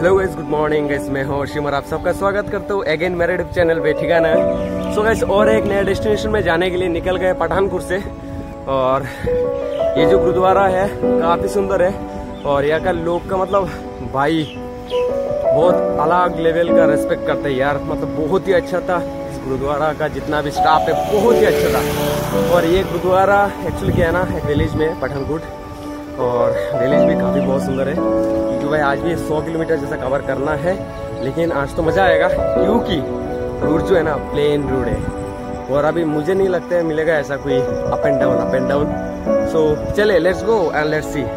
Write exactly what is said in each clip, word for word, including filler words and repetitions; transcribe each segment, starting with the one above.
Hello guys, good morning guys. मैं हूं अर्शिम और आप सबका स्वागत करता हूं अगेन मेरे यूट्यूब चैनल पे ठिकाना। सो गाइस, और एक नया डेस्टिनेशन में जाने के लिए निकल गए पठानकोट से। और ये जो गुरुद्वारा है काफी सुंदर है और यहाँ का लोग का मतलब भाई बहुत अलग लेवल का रेस्पेक्ट करते हैं यार। मतलब बहुत ही अच्छा था इस गुरुद्वारा का, जितना भी स्टाफ है बहुत ही अच्छा था। और ये गुरुद्वारा एक्चुअली क्या है ना, एक विलेज में पठानकोट, और विलेज भी काफी बहुत सुंदर है। क्योंकि भाई आज भी सौ किलोमीटर जैसा कवर करना है, लेकिन आज तो मजा आएगा क्योंकि रूट जो है ना प्लेन रोड है। और अभी मुझे नहीं लगता है मिलेगा ऐसा कोई up and down up and down. So चले, let's go and let's see.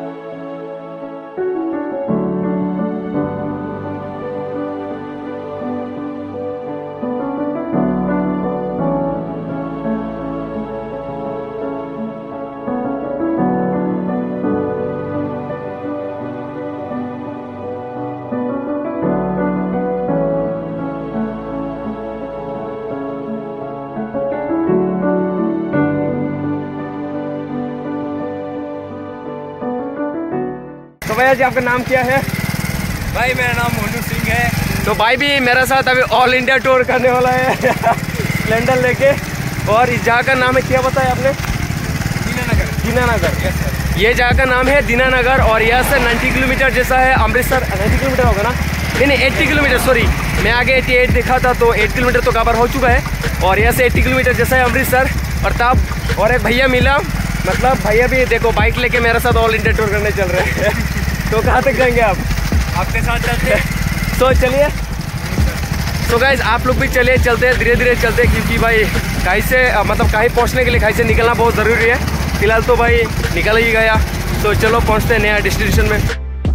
तो भैया जी, आपका नाम क्या है? भाई मेरा नाम मोनू सिंह है। तो भाई भी मेरे साथ अभी ऑल इंडिया टूर करने वाला है स्प्लेंडर लेके। और इस जगह का नाम है, क्या बताया आपने? दीनानगर। Dinanagar, yes sir. ये जगह का नाम है दीनानगर। और यहाँ से नब्बे किलोमीटर जैसा है अमृतसर। नब्बे किलोमीटर होगा ना? नहीं नहीं, अस्सी किलोमीटर, सॉरी मैं आगे अठासी दिखा था, तो आठ किलोमीटर तो कवर हो चुका है। और यहाँ से अस्सी किलोमीटर जैसा है अमृतसर। और तब और एक भैया मिला, मतलब भैया भी देखो बाइक लेके मेरे साथ ऑल इंडिया टूर करने चल रहे हैं। तो कहाँ तक जाएंगे आप? आपके साथ चलते हैं। तो चलिए। तो गाइस, आप लोग भी चलिए, चलते हैं धीरे धीरे चलते हैं, क्योंकि भाई कहीं से मतलब कहीं पहुंचने के लिए कहीं से निकलना बहुत ज़रूरी है। फिलहाल तो भाई निकल ही गया, तो चलो पहुंचते हैं नया डेस्टिनेशन में।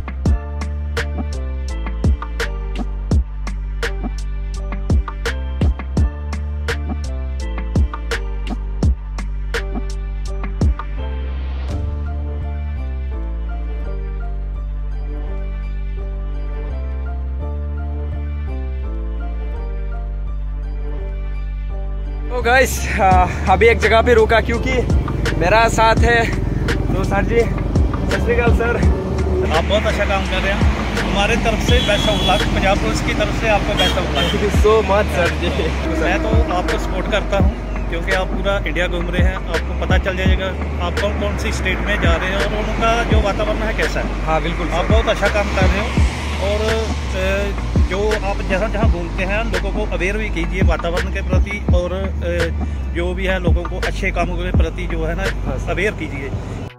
तो गाइस, अभी एक जगह पे रुका क्योंकि मेरा साथ है तो सर जी। सत श्री अकाल सर। आप बहुत अच्छा काम कर रहे हैं। हमारे तरफ से best of luck, Punjab police की तरफ से आपको best of luck. Thank you so much sir ji. मैं तो आपको सपोर्ट करता हूं क्योंकि आप पूरा इंडिया घूम रहे हैं। आपको पता चल जाएगा आप कौन कौन सी स्टेट में जा रहे हैं और उनका जो वातावरण है कैसा है। हाँ बिल्कुल, आप बहुत अच्छा काम कर रहे हो। और जो आप जहाँ जहाँ घूमते हैं लोगों को अवेयर भी कीजिए वातावरण के प्रति, और जो भी है लोगों को अच्छे कामों के प्रति जो है ना अवेयर कीजिए।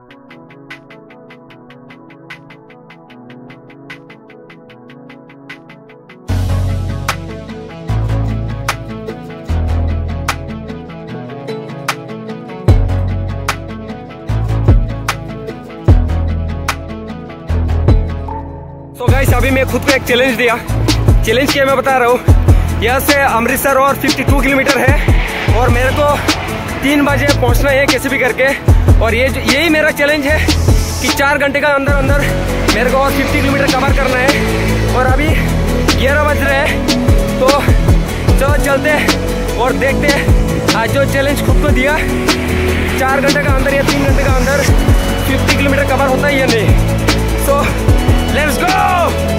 तो गाइस, अभी मैं खुद को एक चैलेंज दिया। चैलेंज क्या मैं बता रहा हूँ। यहाँ से अमृतसर और बावन किलोमीटर है और मेरे को तीन बजे पहुँचना है कैसे भी करके। और ये यही मेरा चैलेंज है कि चार घंटे का अंदर अंदर मेरे को और पचास किलोमीटर कवर करना है। और अभी ग्यारह बज रहे हैं, तो चलो चलते और देखते आज जो चैलेंज खुद को दिया, चार घंटे का अंदर या तीन घंटे का अंदर पचास किलोमीटर कवर होता है या नहीं। So let's go.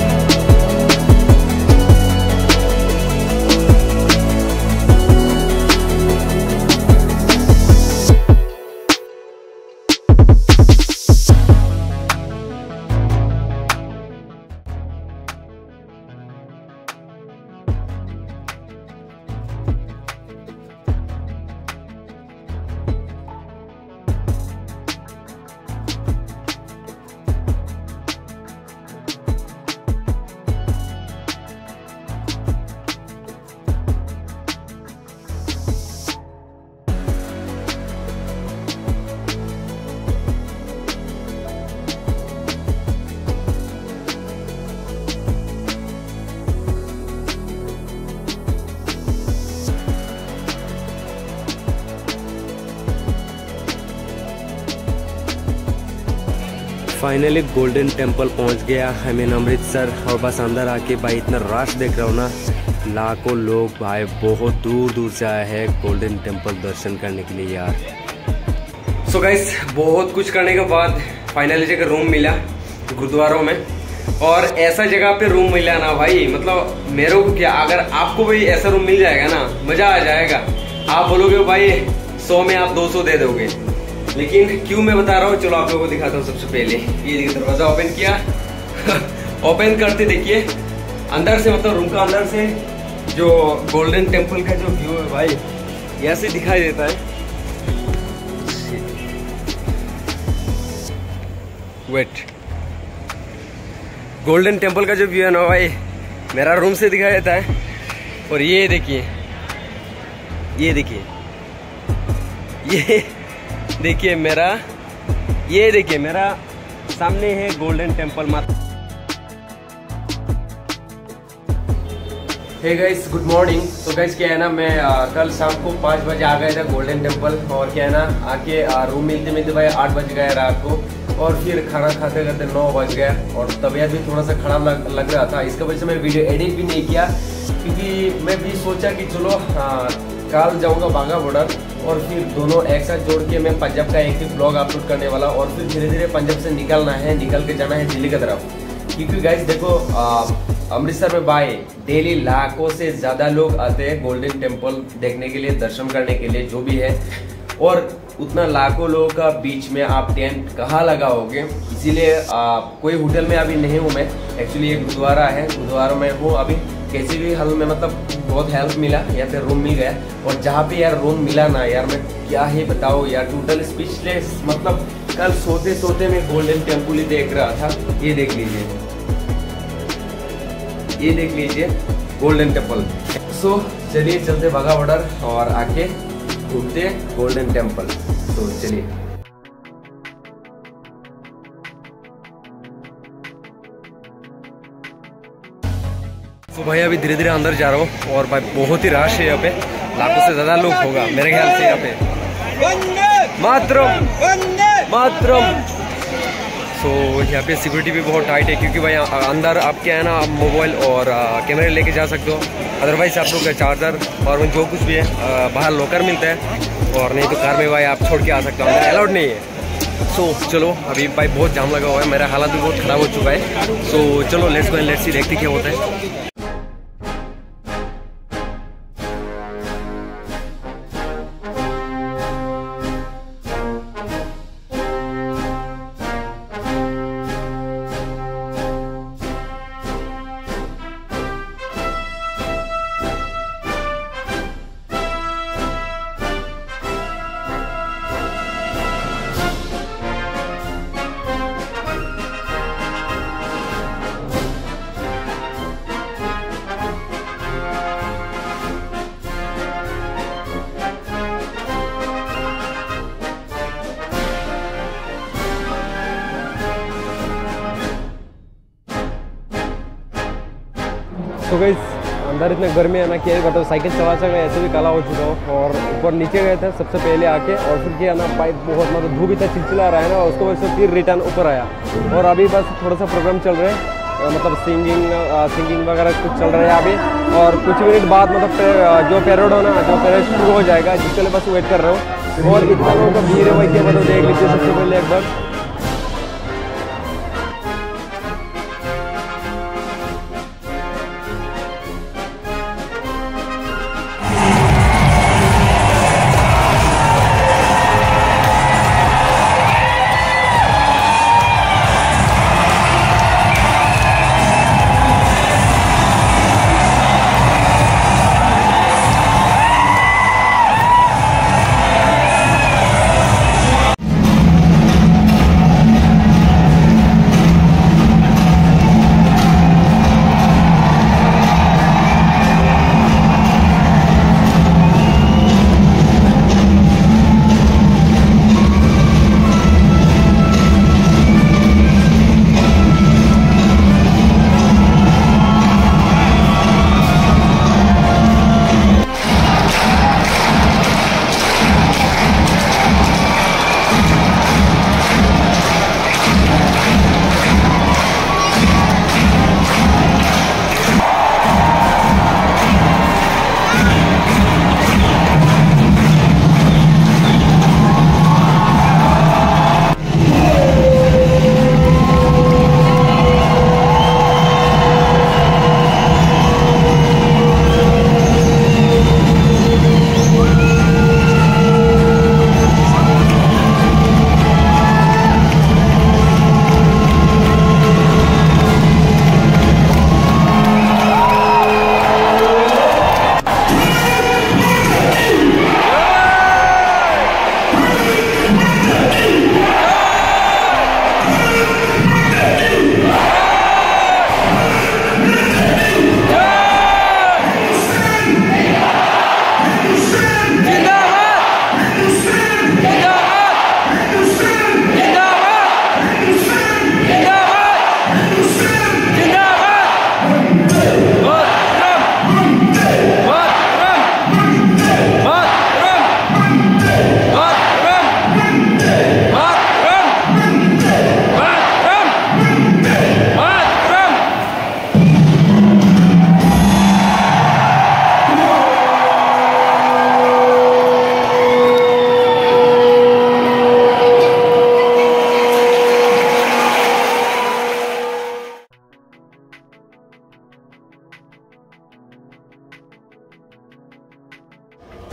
Finally golden temple पहुंच गया, आई मीन अमृतसर। और बस अंदर आके भाई इतना रश देख रहा हूँ ना, लाखों लोग भाई बहुत दूर दूर से आए हैं गोल्डन टेम्पल दर्शन करने के लिए यार। सो so गाइस, बहुत कुछ करने के बाद फाइनली जगह रूम मिला गुरुद्वारों में। और ऐसा जगह पे रूम मिला ना भाई, मतलब मेरे को क्या, अगर आपको भी ऐसा रूम मिल जाएगा ना मजा आ जाएगा। आप बोलोगे भाई सौ में आप दो सौ दे दोगे, लेकिन क्यों मैं बता रहा हूँ, चलो आप लोगों को दिखाता हूँ। सबसे पहले ये देखिए दरवाजा ओपन किया ओपन करते देखिए अंदर से, मतलब रूम का अंदर से जो गोल्डन टेम्पल का जो व्यू है भाई ऐसे दिखाई देता है। वेट, गोल्डन टेम्पल का जो व्यू है ना भाई मेरा रूम से दिखाई देता है। और ये देखिए, ये देखिए, ये देखिए मेरा, ये देखिए मेरा सामने है गोल्डन टेम्पल माता। Hey guys, good morning. तो गाइस क्या है ना, मैं आ, कल शाम को पाँच बजे आ गया था गोल्डन टेम्पल, और क्या है ना आके आ, रूम मिलते मिलते भाई आठ बज गए रात को, और फिर खाना खाते खाते नौ बज गया, और तबीयत भी थोड़ा सा खराब लग, लग रहा था। इसकी वजह से मैं वीडियो एडिट भी नहीं किया, क्योंकि मैं भी सोचा कि चलो कल जाऊंगा बाघा बॉर्डर, और फिर दोनों एक साथ जोड़ के मैं पंजाब का एक ही ब्लॉग अपलोड करने वाला, और फिर धीरे धीरे पंजाब से निकलना है, निकल के जाना है दिल्ली की तरफ। क्योंकि गाइस देखो, अमृतसर में भाई डेली लाखों से ज्यादा लोग आते हैं गोल्डन टेम्पल देखने के लिए, दर्शन करने के लिए जो भी है, और उतना लाखों लोगों का बीच में आप टेंट कहाँ लगाओगे। इसीलिए कोई होटल में अभी नहीं हूँ मैं, एक्चुअली एक गुरुद्वारा है, गुरुद्वारा में हूँ अभी। कैसे भी हाल में मतलब बहुत हेल्प मिला, या फिर रूम मिल गया, और जहाँ पे यार रूम मिला ना यार, मैं क्या ही बताऊँ यार, टोटल स्पीचलेस। मतलब कल सोते सोते मैं गोल्डन टेम्पल ही देख रहा था। ये देख लीजिए, ये देख लीजिए गोल्डन टेम्पल। सो चलिए चलते बाघा बॉर्डर और आके घूमते गोल्डन टेम्पल। तो चलिए, तो भाई अभी धीरे धीरे अंदर जा रहा हूँ, और भाई बहुत ही रश है यहाँ पे, लाखों से ज्यादा लोग होगा मेरे ख्याल से यहाँ पे। मातरम मातरम। सो so, यहाँ पे सिक्योरिटी भी बहुत टाइट है, क्योंकि भाई अंदर आप क्या है ना, मोबाइल और कैमरे लेके जा सकते हो, अदरवाइज आप लोग का चार्जर और जो कुछ भी है बाहर लॉकर मिलता है, और नहीं तो कार में भाई आप छोड़ के आ सकते हो, अंदर अलाउड नहीं है। सो so, चलो अभी भाई बहुत जाम लगा हुआ है, मेरा हालत भी बहुत ख़राब हो चुका है। सो so, चलो let's go and let's see, देखते क्या होता है। तो गाइस अंदर इतने गर्मी है ना, क्या बताओ, साइकिल चला चला ऐसे भी काला हो चुका हूँ, और ऊपर नीचे गए थे सबसे पहले आके, और फिर क्या ना पाइप बहुत मतलब धूप इतना चिलचिला रहा है ना, उसको वजह से फिर रिटर्न ऊपर आया। और अभी बस थोड़ा सा प्रोग्राम चल रहा है, मतलब सिंगिंग सिंगिंग वगैरह कुछ चल रहा है अभी, और कुछ मिनट बाद मतलब जो पैरोड हो ना, जो पैरोड शुरू हो जाएगा, जिसके लिए बस वेट कर रहा हूँ। और इतना लोगों का भीड़ है भाई, क्या बताओ, देख लीजिए सबसे पहले एक बार।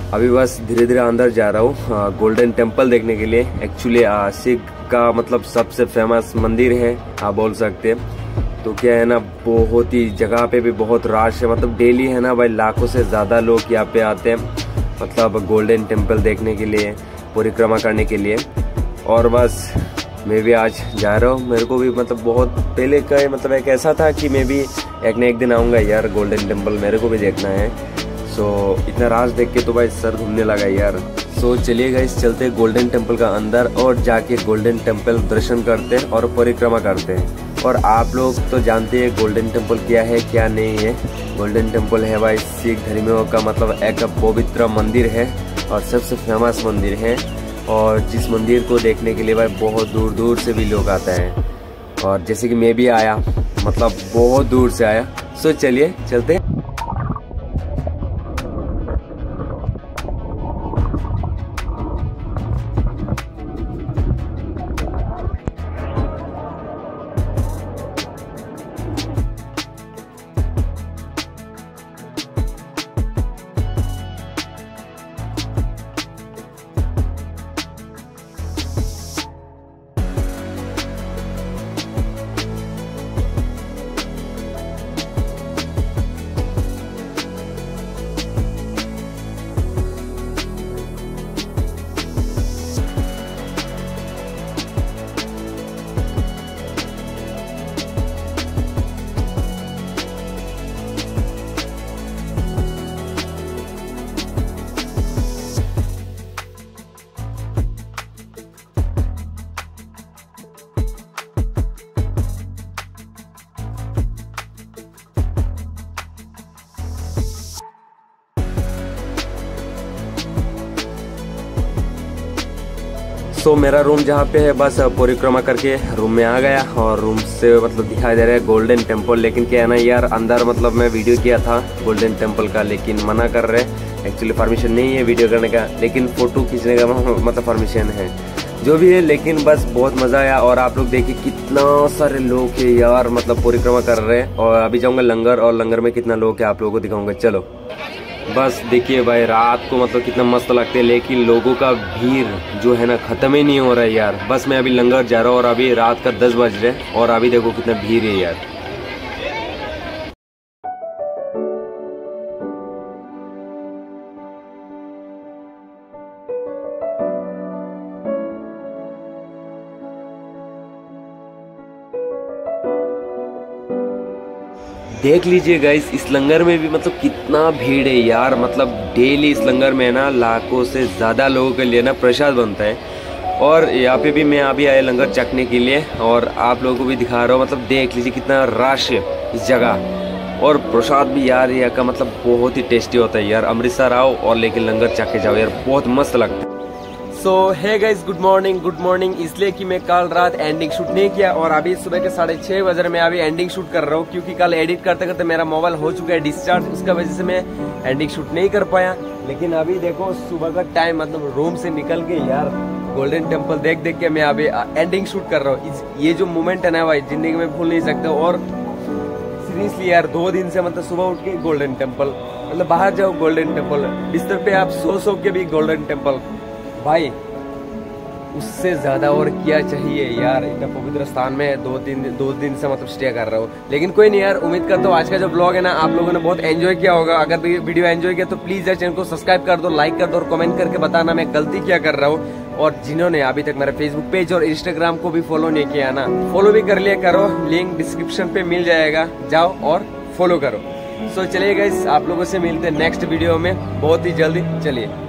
अभी बस धीरे धीरे अंदर जा रहा हूँ गोल्डन टेम्पल देखने के लिए। एक्चुअली सिख का मतलब सबसे फेमस मंदिर है आप बोल सकते हैं। तो क्या है ना, बहुत ही जगह पे भी बहुत रश है, मतलब डेली है ना भाई, लाखों से ज़्यादा लोग यहाँ पे आते हैं मतलब गोल्डन टेम्पल देखने के लिए, परिक्रमा करने के लिए। और बस मैं भी आज जा रहा हूँ। मेरे को भी मतलब बहुत पहले का मतलब एक ऐसा था कि मैं भी एक न एक दिन आऊँगा यार, गोल्डन टेम्पल मेरे को भी देखना है। सो so, इतना राज देख के तो भाई सर घूमने लगा यार। सो so, चलिए गाइस चलते गोल्डन टेम्पल का अंदर और जाके गोल्डन टेम्पल दर्शन करते हैं और परिक्रमा करते हैं। और आप लोग तो जानते हैं गोल्डन टेम्पल क्या है क्या नहीं है। गोल्डन टेम्पल है भाई सिख धर्मियों का मतलब एक पवित्र मंदिर है और सबसे फेमस मंदिर है, और जिस मंदिर को देखने के लिए भाई बहुत दूर दूर से भी लोग आते हैं। और जैसे कि मैं भी आया, मतलब बहुत दूर से आया। सो चलिए चलते हैं। तो मेरा रूम जहाँ पे है, बस परिक्रमा करके रूम में आ गया और रूम से मतलब दिखाई दे रहा है गोल्डन टेम्पल। लेकिन क्या है ना यार, अंदर मतलब मैं वीडियो किया था गोल्डन टेम्पल का, लेकिन मना कर रहे हैं। एक्चुअली परमिशन नहीं है वीडियो करने का, लेकिन फोटो खींचने का मतलब परमिशन है, जो भी है। लेकिन बस बहुत मजा आया। और आप लोग देखिए कितना सारे लोग है यार, मतलब परिक्रमा कर रहे हैं। और अभी जाऊंगा लंगर, और लंगर में कितना लोग है आप लोगों को दिखाऊंगा। चलो बस देखिए भाई, रात को मतलब कितना मस्त लगते हैं, लेकिन लोगों का भीड़ जो है ना खत्म ही नहीं हो रहा है यार। बस मैं अभी लंगर जा रहा हूँ और अभी रात का दस बज रहे हैं और अभी देखो कितना भीड़ है यार। देख लीजिए गाइस, इस लंगर में भी मतलब कितना भीड़ है यार। मतलब डेली इस लंगर में ना लाखों से ज़्यादा लोगों के लिए ना प्रसाद बनता है। और यहाँ पे भी मैं अभी आया लंगर चखने के लिए, और आप लोगों को भी दिखा रहा हूँ। मतलब देख लीजिए कितना रश है इस जगह। और प्रसाद भी यार यहाँ का मतलब बहुत ही टेस्टी होता है यार। अमृतसर आओ और लेके लंगर चख के जाओ यार, बहुत मस्त लगता है। सो है guys, good morning good morning. इसलिए कि मैं कल रात एंडिंग शूट नहीं किया और अभी सुबह के साढ़े छः बजे मैं अभी एंडिंग शूट कर रहा हूँ, क्योंकि कल एडिट करते करते मेरा मोबाइल हो चुका है डिस्चार्ज। उसका वजह से मैं एंडिंग शूट नहीं कर पाया। लेकिन अभी देखो सुबह का टाइम, मतलब रूम से निकल के यार गोल्डन टेम्पल देख देख के मैं अभी एंडिंग शूट कर रहा हूँ। ये जो मोमेंट है ना भाई, जिंदगी में भूल नहीं सकते। और सीरियसली यार, दो दिन से मतलब सुबह उठ के गोल्डन टेम्पल, मतलब बाहर जाओ गोल्डन टेम्पल, बिस्तर पे आप सो सो के भी गोल्डन टेम्पल, भाई उससे ज्यादा और क्या चाहिए यार। इतना पवित्र स्थान में दो दिन दो दिन से मतलब स्टे कर रहा हूँ। लेकिन कोई नहीं यार, उम्मीद करता हूँ आज का जो ब्लॉग है ना आप लोगों ने बहुत एंजॉय किया होगा। अगर वीडियो एंजॉय किया तो प्लीज यार चैनल को सब्सक्राइब कर दो, लाइक कर दो और कमेंट करके बताना मैं गलती क्या कर रहा हूँ। और जिन्होंने अभी तक मेरा फेसबुक पेज और इंस्टाग्राम को भी फॉलो नहीं किया ना, फॉलो भी कर लिया करो, लिंक डिस्क्रिप्शन पे मिल जाएगा, जाओ और फॉलो करो। सो चलिए गाइस, आप लोगों से मिलते हैं नेक्स्ट वीडियो में बहुत ही जल्दी। चलिए।